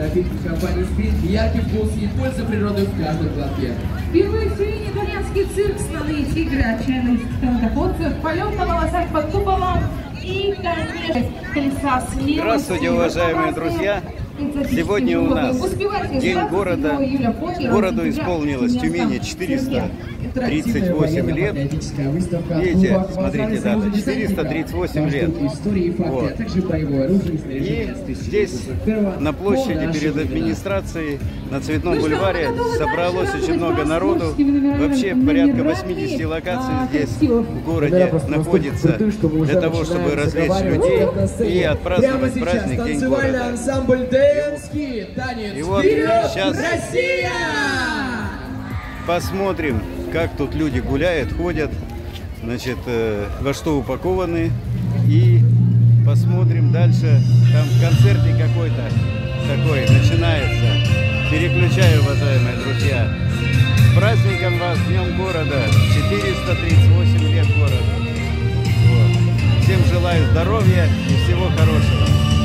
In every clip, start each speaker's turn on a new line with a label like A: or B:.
A: Напитки компании «Спринт», яркий вкус и польза природы в каждом глотке.
B: Впервые в Тюмени итальянский цирк, слоны и тигры, отчаянные стендоходцы, полет на волосах под куполом и, конечно, колеса смелости.
C: Здравствуйте, уважаемые друзья! Сегодня у нас День города. Городу исполнилось в Тюмени 438 лет. Видите, смотрите, дата, 438 лет. Вот. И здесь, на площади перед администрацией, на Цветном бульваре, собралось очень много народу. Вообще порядка 80 локаций здесь в городе находится для того, чтобы развлечь людей и отпраздновать праздник День города. И вот сейчас посмотрим, как тут люди гуляют, ходят, значит, во что упакованы. И посмотрим дальше. Там концертик какой-то такой начинается. Переключаю, уважаемые друзья. С праздником вас, Днем города. 438 лет города. Вот. Всем желаю здоровья и всего хорошего.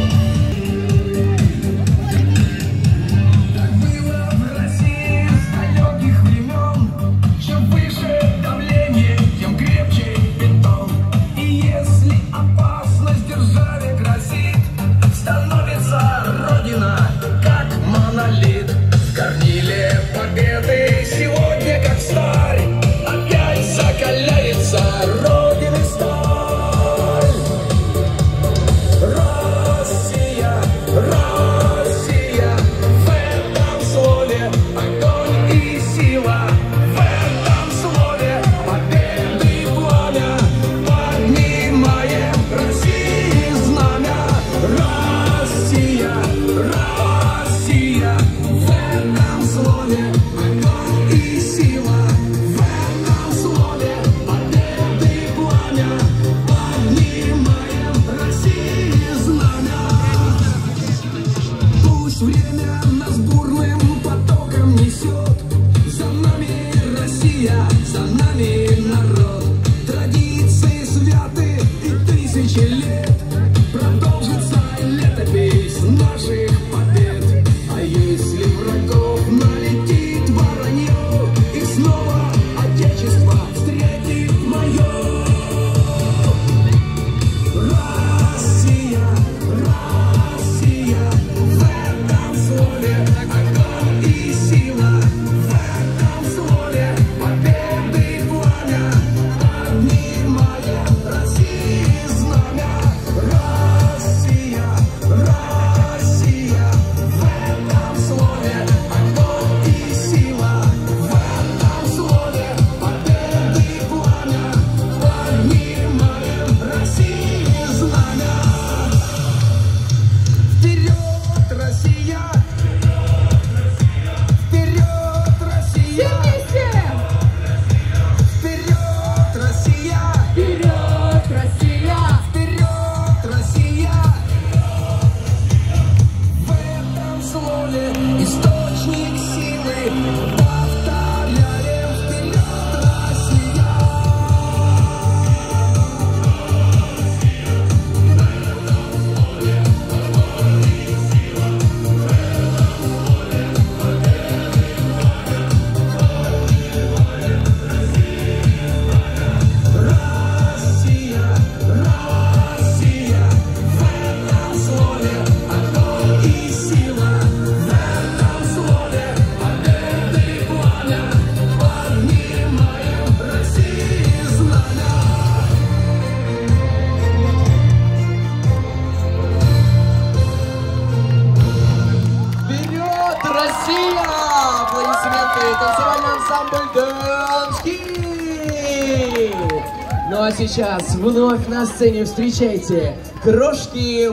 A: Ну а сейчас вновь на сцене встречайте Крошки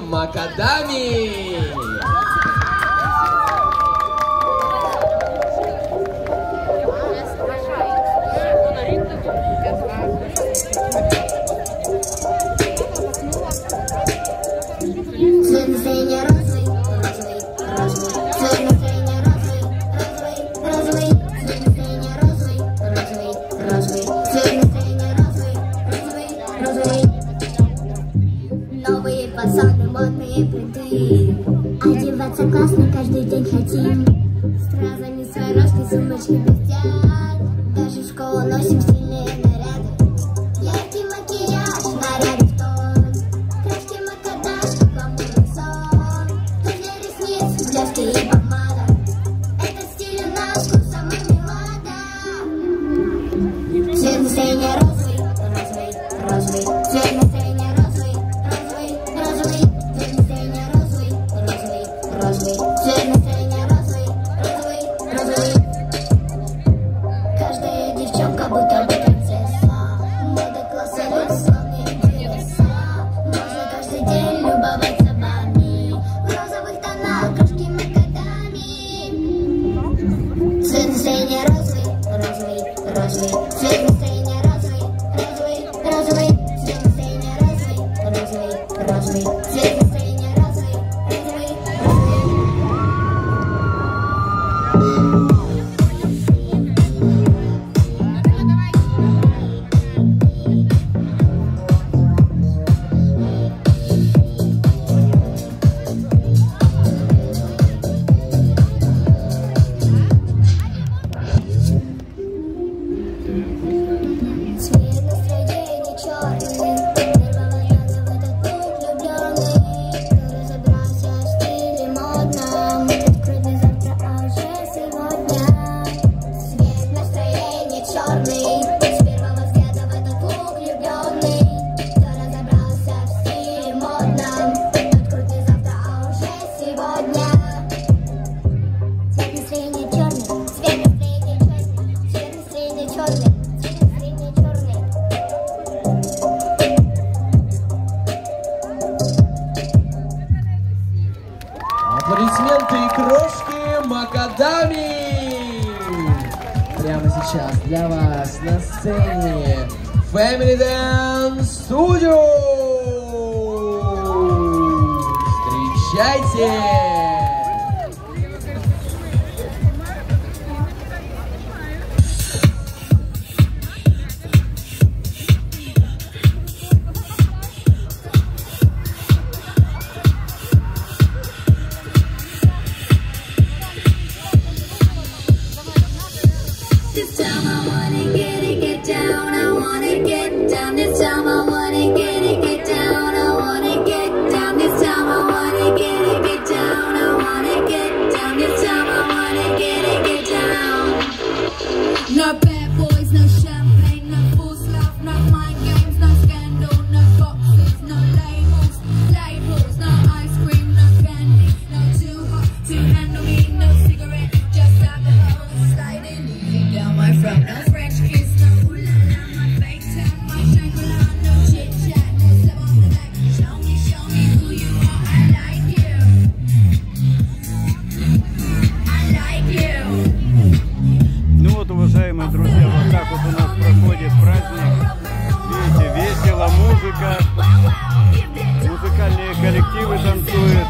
A: Макадами!
D: Новые фасады, модные плиты, одеваться классно. классно каждый день хотим. Сразу не свои рожки, сумочки блестят. Даже в школу носим стильные наряды. Яркий макияж, наряды в тон. Крашки, макадаш, гламурный сон. Тушь для ресниц, блески и помада. Этот стиль наш, вкус самый милада. Цвет настроения розовый, розовый, розовый. Цвет настроения розовый, розовый, розовый. Цвет настроения розовый, розовый, розовый. Цвет настроения розовый, розовый, розовый. Каждая девчонка будто бы принцесса. Мода класса люкс, славные интереса. Можно каждый день любоваться вами. В розовых тонах, крошки макадами. Цвет настроения розовый, розовый, розовый. Цвет настроения розовый, розовый, розовый. Цвет настроения розовый, розовый, розовый. Цвет настроения розовый, розовый, розовый. Цвет настроения черный. Первого раза в этот путь влюбленный. Кто разобрался в стиле модном. Открытый завтра, а уже сегодня. Цвет настроения черный. С первого взгляда в этот лук влюбленный. Кто разобрался в стиле модном. Открытый завтра, а уже сегодня. Цвет настроения черный. Цвет настроения черный. Цвет настроения черный.
A: Аплодисменты и крошки макадами! Прямо сейчас для вас на сцене Family Dance Studio! Встречайте!
D: This time I wanna get down, I wanna get down. This time I wanna get down, I wanna get down. This time I wanna get down, I wanna get down. This time I wanna get down. No bad boys, no champagne, no false love, no mind games, no scandal, no boxes, no labels, labels, no ice cream, no candy, no too hot to handle me, no cigarette, just alcohol sliding down my throat. No French kiss, no ooh la la, my fake tan, my Shangri-La, no chit chat, no step on the neck. Show me who you are. I like you. I like you.
C: Ну вот, уважаемые друзья, вот так вот у нас проходит праздник. Видите, весело, музыка, музыкальные коллективы танцуют.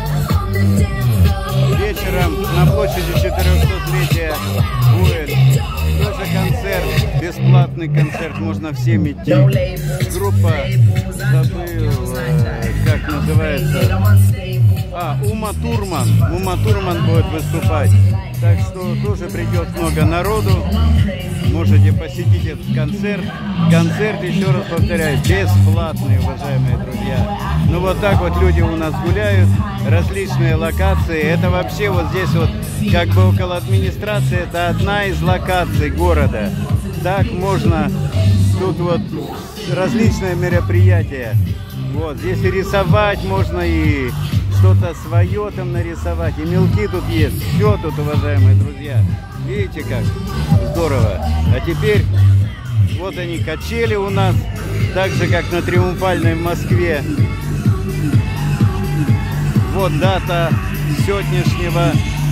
C: Вечером на площади 400-летия будет тоже концерт, бесплатный концерт, можно всем идти. Группа, забыл, как называется, Ума Турман будет выступать. Так что тоже придет много народу. Можете посетить этот концерт. Концерт, еще раз повторяю, бесплатный, уважаемые друзья. Ну вот так вот люди у нас гуляют, различные локации. Это вообще вот здесь вот, как бы около администрации, это одна из локаций города. Так можно, тут вот различные мероприятия. Вот, здесь и рисовать можно, и что-то свое там нарисовать, и мелки тут есть. Все тут, уважаемые друзья. Видите, как здорово. А теперь вот они, качели у нас, так же, как на Триумфальной в Москве. Вот дата сегодняшнего.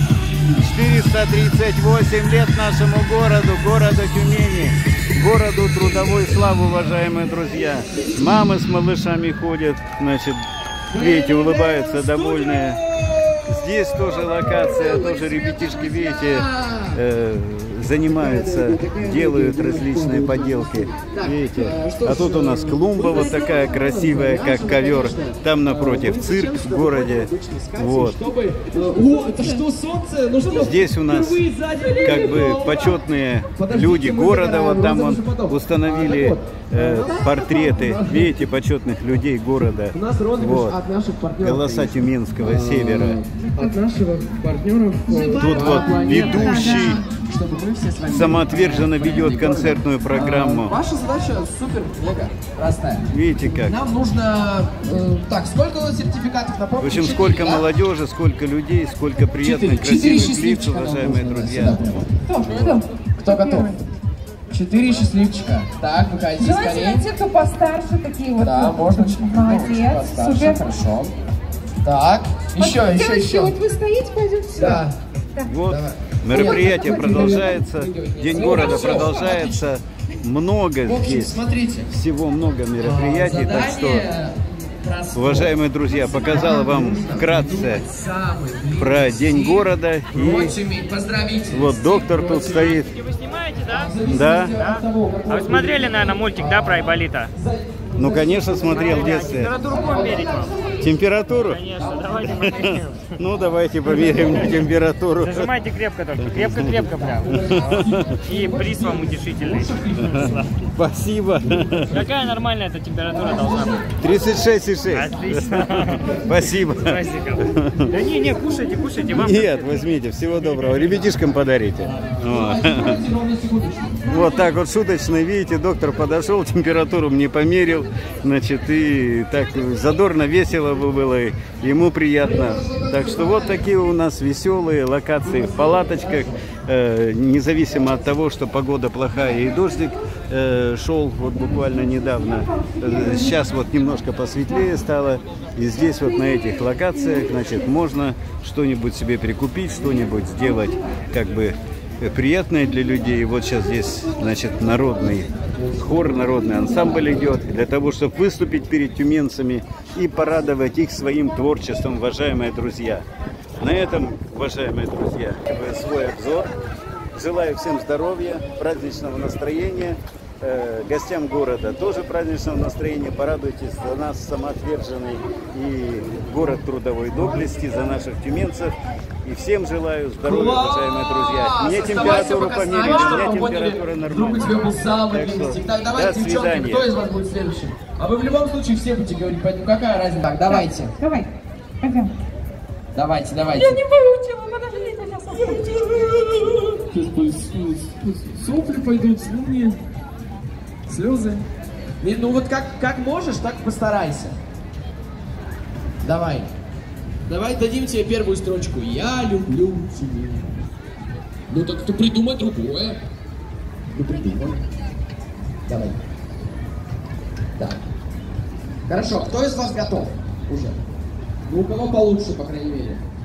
C: 438 лет нашему городу Тюмени, городу трудовой славы, уважаемые друзья. Мамы с малышами ходят, значит, видите, улыбаются, довольные. Здесь тоже локация, тоже ребятишки, видите, занимаются, делают различные поделки. Видите? А тут у нас клумба вот такая красивая, как ковер. Там напротив цирк в городе. Вот. Здесь у нас как бы почетные люди города. Вот там он установили портреты, видите, почетных людей города. Вот. Голоса Тюменского севера.
A: От нашего партнеров.
C: Тут вот ведущий самоотверженно ведет концертную программу.
A: Ваша задача супер мега простая.
C: Видите как?
A: Нам нужно... так, сколько у нас сертификатов на пробу?
C: В общем, сколько молодежи, сколько людей, сколько приятных, красивых лиц, уважаемые друзья.
A: Кто готов? 4 счастливчика. Так, выходите
B: Давайте
A: скорее.
B: на те, кто постарше, такие вот.
A: Да, можно чуть
B: Молодец,
A: постарше,
B: супер.
A: хорошо. Так, еще.
B: Девочки, вот вы стоите, пойдете сюда.
A: Да.
C: Вот,
A: Давай.
C: мероприятие продолжается, День города продолжается. Много
A: В общем,
C: здесь,
A: смотрите.
C: всего много мероприятий, так что, уважаемые друзья, показал вам вкратце про День города. И вот доктор тут стоит.
E: Вы снимаете, да?
C: Да.
E: А вы смотрели, наверное, мультик, да, про Айболита?
C: Ну, конечно, смотрел в детстве.
E: Температуру будем мерить вам?
C: Температуру?
E: Конечно, давайте померим.
C: Ну, давайте померим температуру.
E: Зажимайте крепко только, крепко-крепко прям. И приз вам утешительный.
C: Спасибо.
E: Какая нормальная эта температура должна быть?
C: 36,6.
E: Отлично.
C: Спасибо.
E: Праздником. Да не, кушайте, вам.
C: Нет, возьмите, всего доброго. Ребятишкам подарите. Вот так вот шуточно, видите, доктор подошел, температуру мне померил, значит, и так задорно, весело было, ему приятно. Так что вот такие у нас веселые локации в палаточках, независимо от того, что погода плохая и дождик шел вот буквально недавно. Сейчас вот немножко посветлее стало, и здесь вот на этих локациях, значит, можно что-нибудь себе прикупить, что-нибудь сделать, как бы приятное для людей. Вот сейчас здесь, значит, народный хор, народный ансамбль идет для того, чтобы выступить перед тюменцами и порадовать их своим творчеством, уважаемые друзья. На этом, уважаемые друзья, свой обзор. Желаю всем здоровья, праздничного настроения. Гостям города тоже праздничного настроения. Порадуйтесь за нас, самоотверженный и город трудовой доблести, за наших тюменцев. И всем желаю здоровья, уважаемые друзья. Мне температуру померили, у меня температура нормальная. Так что, до свидания.
A: Кто из вас будет следующим? А вы в любом случае все будете говорить, поэтому какая разница? Так, давайте.
B: Давай, пойдем.
A: Давайте.
B: Я не выучила, подождите, сейчас.
A: Сопли пойдут, слезы. Ну вот как можешь, так постарайся. Давай. Давай дадим тебе первую строчку. Я люблю тебя. Ну так ты придумай другое. Ну придумай. Давай. Так. Хорошо, кто из вас готов уже? Ну у кого получше, по крайней мере.